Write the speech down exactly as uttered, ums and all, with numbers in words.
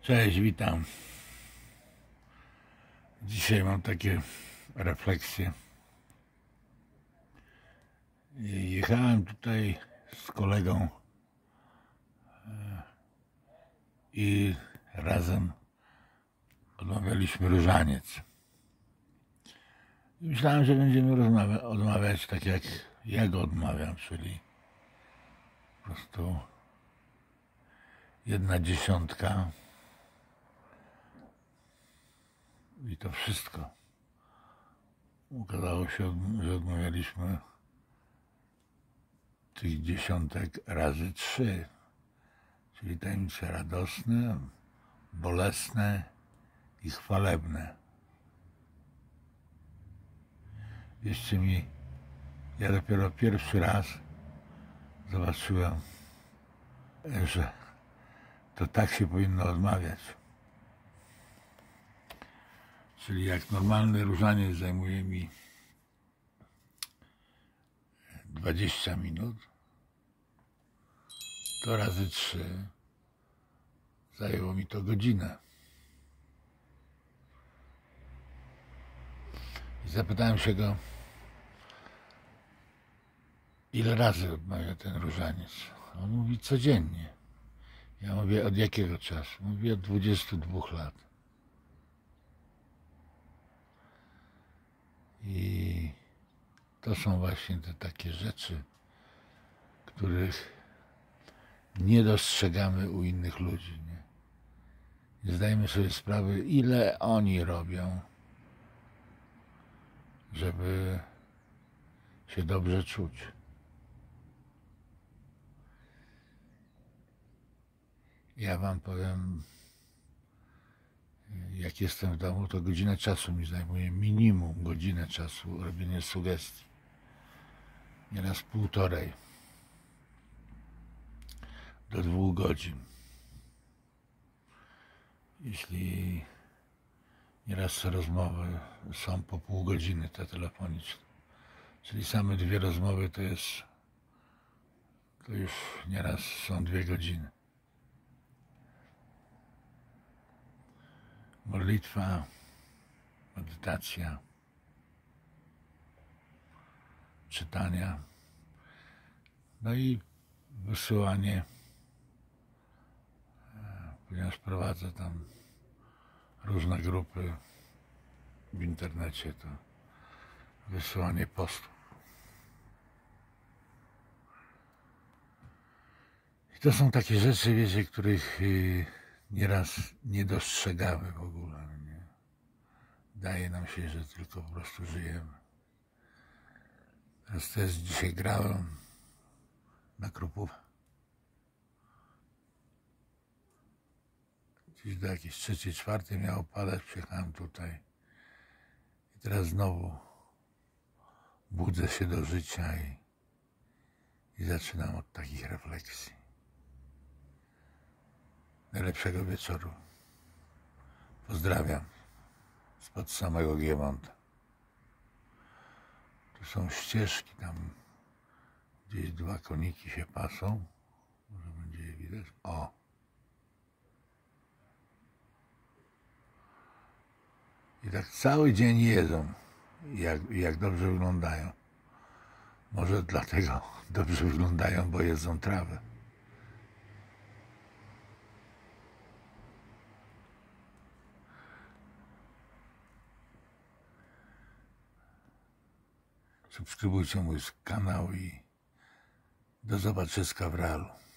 Cześć, witam. Dzisiaj mam takie refleksje. Jechałem tutaj z kolegą i razem odmawialiśmy różaniec. I myślałem, że będziemy rozmawia- odmawiać tak jak ja go odmawiam, czyli po prostu jedna dziesiątka i to wszystko. Okazało się, że odmawialiśmy tych dziesiątek razy trzy, czyli tajemnice radosne, bolesne i chwalebne. Wierzcie mi, ja dopiero pierwszy raz zobaczyłem, że to tak się powinno odmawiać. Czyli jak normalny różaniec zajmuje mi dwadzieścia minut, to razy trzy zajęło mi to godzinę. I zapytałem się go, ile razy odmawia ten różaniec. On mówi codziennie. Ja mówię, od jakiego czasu? Mówi, od dwudziestu dwóch lat. I to są właśnie te takie rzeczy, których nie dostrzegamy u innych ludzi. Nie, nie zdajemy sobie sprawy, ile oni robią, żeby się dobrze czuć. Ja wam powiem, jak jestem w domu, to godzinę czasu mi zajmuje, minimum godzinę czasu robienie sugestii. Nieraz półtorej do dwóch godzin. Jeśli nieraz rozmowy są po pół godziny te telefoniczne, czyli same dwie rozmowy to jest, to już nieraz są dwie godziny. Modlitwa, medytacja, czytania, no i wysyłanie, ponieważ prowadzę tam różne grupy w internecie, to wysyłanie postów. I to są takie rzeczy, wiecie, których nieraz nie dostrzegamy w ogóle. Nie? Wydaje nam się, że tylko po prostu żyjemy. Teraz też dzisiaj grałem na Krupówce. Gdzieś do jakiejś trzeciej, czwartej miało padać, przyjechałem tutaj. I teraz znowu budzę się do życia i, i zaczynam od takich refleksji. Najlepszego wieczoru. Pozdrawiam spod samego Giemonta. Tu są ścieżki, tam gdzieś dwa koniki się pasą. Może będzie je widać. O! I tak cały dzień jedzą. Jak, jak dobrze wyglądają. Może dlatego dobrze wyglądają, bo jedzą trawę. Subskrybujcie mój kanał i do zobaczyska w realu.